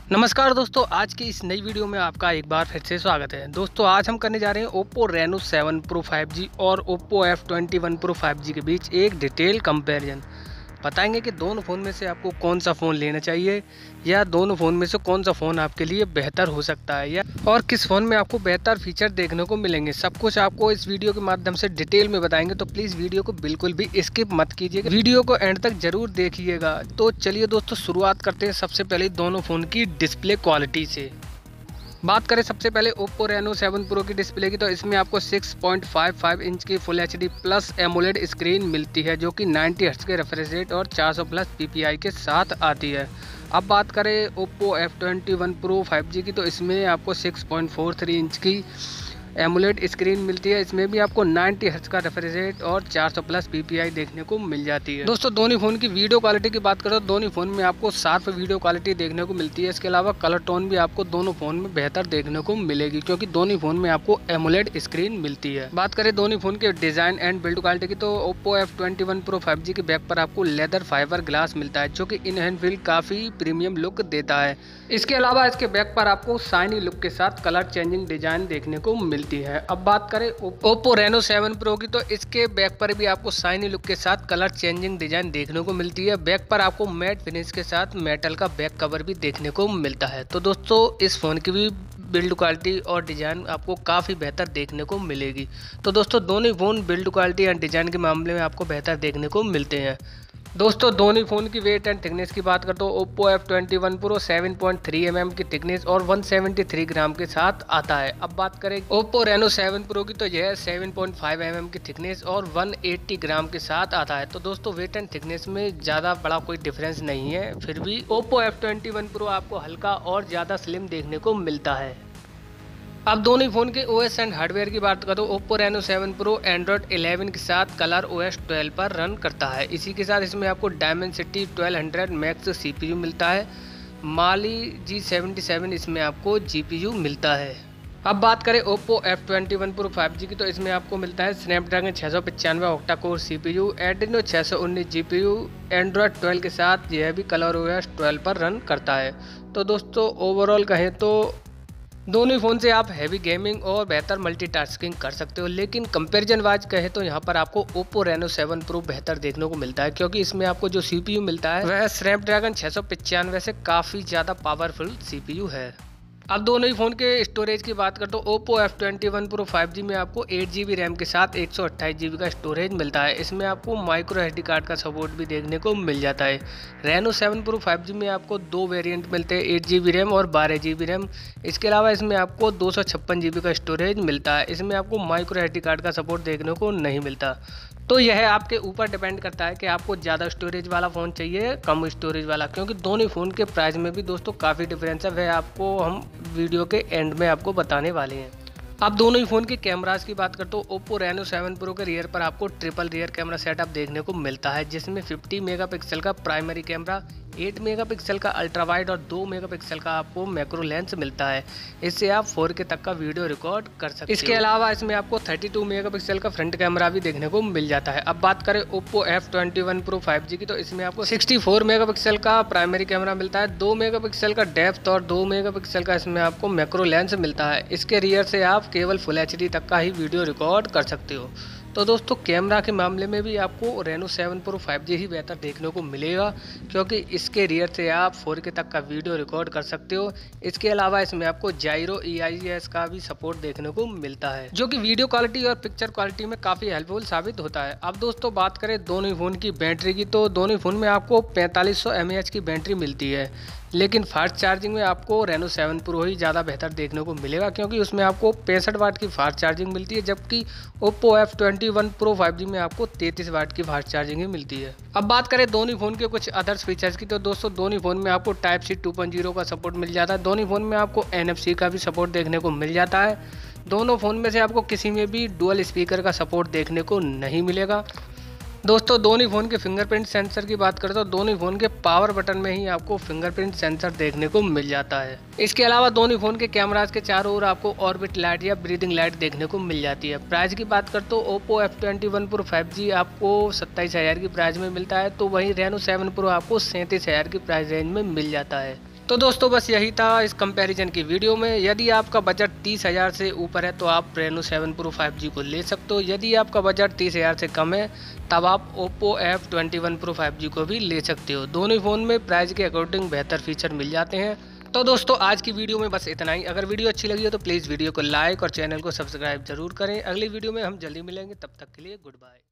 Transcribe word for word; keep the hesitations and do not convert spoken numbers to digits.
नमस्कार दोस्तों, आज की इस नई वीडियो में आपका एक बार फिर से स्वागत है। दोस्तों आज हम करने जा रहे हैं Oppo Reno seven Pro five G और Oppo F twenty one Pro five G के बीच एक डिटेल कंपैरिजन। बताएंगे कि दोनों फ़ोन में से आपको कौन सा फ़ोन लेना चाहिए या दोनों फ़ोन में से कौन सा फ़ोन आपके लिए बेहतर हो सकता है या और किस फ़ोन में आपको बेहतर फीचर देखने को मिलेंगे। सब कुछ आपको इस वीडियो के माध्यम से डिटेल में बताएंगे, तो प्लीज़ वीडियो को बिल्कुल भी स्किप मत कीजिएगा, वीडियो को एंड तक ज़रूर देखिएगा। तो चलिए दोस्तों शुरुआत करते हैं सबसे पहले दोनों फ़ोन की डिस्प्ले क्वालिटी से। बात करें सबसे पहले Oppo Reno सेवन Pro की डिस्प्ले की, तो इसमें आपको six point five five inch की full H D plus AMOLED screen मिलती है जो कि नाइंटी हर्ट्ज के रिफ्रेश रेट और चार सौ प्लस पी पी आई के साथ आती है। अब बात करें Oppo F twenty one Pro five G की, तो इसमें आपको six point four three inch की एमोलेड स्क्रीन मिलती है। इसमें भी आपको नाइंटी हर्ट्ज का रिफ्रेश रेट और चार सौ प्लस पी पी आई देखने को मिल जाती है। दोस्तों दोनों फ़ोन की वीडियो क्वालिटी की बात करो तो दोनों फ़ोन में आपको शार्प वीडियो क्वालिटी देखने को मिलती है। इसके अलावा कलर टोन भी आपको दोनों फ़ोन में बेहतर देखने को मिलेगी क्योंकि दोनों फ़ोन में आपको एमोलेड स्क्रीन मिलती है। बात करें दोनों फ़ोन के डिज़ाइन एंड बिल्ड क्वालिटी की, तो Oppo F twenty one Pro five G के बैक पर आपको लेदर फाइबर ग्लास मिलता है जो कि इन हैंड फील काफ़ी प्रीमियम लुक देता है। इसके अलावा इसके बैक पर आपको शाइनी लुक के साथ कलर चेंजिंग डिजाइन देखने को मिलती है। अब बात करें Oppo Reno सेवन Pro की, तो इसके बैक पर भी आपको शाइनी लुक के साथ कलर चेंजिंग डिजाइन देखने को मिलती है। बैक पर आपको मैट फिनिश के साथ मेटल का बैक कवर भी देखने को मिलता है। तो दोस्तों इस फ़ोन की भी बिल्ड क्वालिटी और डिज़ाइन आपको काफ़ी बेहतर देखने को मिलेगी। तो दोस्तों दोनों phone build quality and design के मामले में आपको बेहतर देखने को मिलते हैं। दोस्तों दोनों फ़ोन की वेट एंड थिकनेस की बात करते हो, Oppo F twenty one Pro seven point three M M की थिकनेस और वन सेवेंटी थ्री ग्राम के साथ आता है। अब बात करें Oppo Reno सेवन Pro की, तो यह seven point five M M की थिकनेस और वन एटी ग्राम के साथ आता है। तो दोस्तों वेट एंड थिकनेस में ज़्यादा बड़ा कोई डिफरेंस नहीं है, फिर भी Oppo F twenty one Pro आपको हल्का और ज़्यादा स्लिम देखने को मिलता है। अब दोनों फ़ोन के ओ एस एंड हार्डवेयर की बात करो तो Oppo Reno seven Pro Android eleven के साथ कलर ओ एस ट्वेल्व पर रन करता है। इसी के साथ इसमें आपको Dimensity twelve hundred max C P U मिलता है। Mali जी सेवेंटी सेवन इसमें आपको जी पी यू मिलता है। अब बात करें Oppo F twenty one Pro five G की, तो इसमें आपको मिलता है स्नैपड्रैगन छः सौ पचानवे octa core C P U, Adreno छः सौ उन्नीस G P U, Android twelve के साथ यह भी कलर ओ एस ट्वेल्व पर रन करता है। तो दोस्तों ओवरऑल कहें तो दोनों फ़ोन से आप हैवी गेमिंग और बेहतर मल्टीटास्किंग कर सकते हो, लेकिन कंपैरिजन वाइज कहे तो यहाँ पर आपको Oppo Reno सेवन Pro बेहतर देखने को मिलता है क्योंकि इसमें आपको जो सी पी यू मिलता है वह स्नैपड्रैगन छः सौ पचानवे से काफ़ी ज़्यादा पावरफुल सी पी यू है। अब दोनों ही फ़ोन के स्टोरेज की बात करते हो, Oppo F twenty one Pro five G में आपको एट जी बी रैम के साथ एक सौ अट्ठाईस जी बी का स्टोरेज मिलता है। इसमें आपको माइक्रो एस डी कार्ड का सपोर्ट भी देखने को मिल जाता है। Reno seven Pro five G में आपको दो वेरिएंट मिलते हैं, एट जी बी रैम और बारह जी बी रैम। इसके अलावा इसमें आपको दो सौ छप्पन जी बी का स्टोरेज मिलता है। इसमें आपको माइक्रो एस डी कार्ड का सपोर्ट देखने को नहीं मिलता। तो यह आपके ऊपर डिपेंड करता है कि आपको ज़्यादा स्टोरेज वाला फ़ोन चाहिए कम स्टोरेज वाला, क्योंकि दोनों फ़ोन के प्राइस में भी दोस्तों काफ़ी डिफरेंस है, वह आपको हम वीडियो के एंड में आपको बताने वाले हैं। अब दोनों ही फ़ोन के कैमरास की बात करते हो, Oppo Reno सेवन Pro के रियर पर आपको ट्रिपल रियर कैमरा सेटअप देखने को मिलता है जिसमें फिफ्टी मेगापिक्सल का प्राइमरी कैमरा, एट मेगापिक्सल का अल्ट्रा वाइड और टू मेगापिक्सल का आपको मैक्रो लेंस मिलता है। इससे आप फोर के तक का वीडियो रिकॉर्ड कर सकते हो। इसके अलावा इसमें आपको थर्टी टू मेगापिक्सल का फ्रंट कैमरा भी देखने को मिल जाता है। अब बात करें Oppo F twenty one Pro five G की, तो इसमें आपको सिक्सटी फोर मेगापिक्सल का प्राइमरी कैमरा मिलता है, टू मेगापिक्सल का डेप्थ और टू मेगापिक्सल का इसमें आपको मैक्रो लेंस मिलता है। इसके रियर से आप केवल फुल एच डी तक का ही वीडियो रिकॉर्ड कर सकते हो। तो दोस्तों कैमरा के मामले में भी आपको Reno seven Pro five G ही बेहतर देखने को मिलेगा क्योंकि इसके रियर से आप फोर के तक का वीडियो रिकॉर्ड कर सकते हो। इसके अलावा इसमें आपको जायरो ई आई एस का भी सपोर्ट देखने को मिलता है जो कि वीडियो क्वालिटी और पिक्चर क्वालिटी में काफ़ी हेल्पफुल साबित होता है। अब दोस्तों बात करें दोनों फ़ोन की बैटरी की, तो दोनों फ़ोन में आपको पैंतालीस सौ एम ए एच की बैटरी मिलती है, लेकिन फास्ट चार्जिंग में आपको Reno सेवन Pro ही ज़्यादा बेहतर देखने को मिलेगा क्योंकि उसमें आपको पैंसठ वाट की फास्ट चार्जिंग मिलती है, जबकि Oppo F twenty one Pro five G में आपको तैंतीस वाट की फास्ट चार्जिंग ही मिलती है। अब बात करें दोनों फ़ोन के कुछ अदर्स फीचर्स की, तो दोस्तों दोनों फ़ोन में आपको type C two point zero का सपोर्ट मिल जाता है। दोनों फ़ोन में आपको एन एफ सी का भी सपोर्ट देखने को मिल जाता है। दोनों फ़ोन में से आपको किसी में भी डुअल स्पीकर का सपोर्ट देखने को नहीं मिलेगा। दोस्तों दोनों फ़ोन के फिंगरप्रिंट सेंसर की बात करें तो दोनों फ़ोन के पावर बटन में ही आपको फिंगरप्रिंट सेंसर देखने को मिल जाता है। इसके अलावा दोनों फ़ोन के कैमरास के चारों ओर आपको ऑर्बिट लाइट या ब्रीदिंग लाइट देखने को मिल जाती है। प्राइस की बात करें तो Oppo F twenty one Pro five G आपको सत्ताईस हज़ार की प्राइस में मिलता है, तो वहीं Reno सेवन Pro आपको सैंतीस हज़ार की प्राइस रेंज में मिल जाता है। तो दोस्तों बस यही था इस कंपैरिजन की वीडियो में। यदि आपका बजट तीस हज़ार से ऊपर है तो आप Reno seven Pro five G को ले सकते हो। यदि आपका बजट तीस हज़ार से कम है तब आप Oppo F twenty one Pro five G को भी ले सकते हो। दोनों ही फ़ोन में प्राइस के अकॉर्डिंग बेहतर फीचर मिल जाते हैं। तो दोस्तों आज की वीडियो में बस इतना ही। अगर वीडियो अच्छी लगी हो तो प्लीज़ वीडियो को लाइक और चैनल को सब्सक्राइब जरूर करें। अगली वीडियो में हम जल्दी मिलेंगे, तब तक के लिए गुड बाय।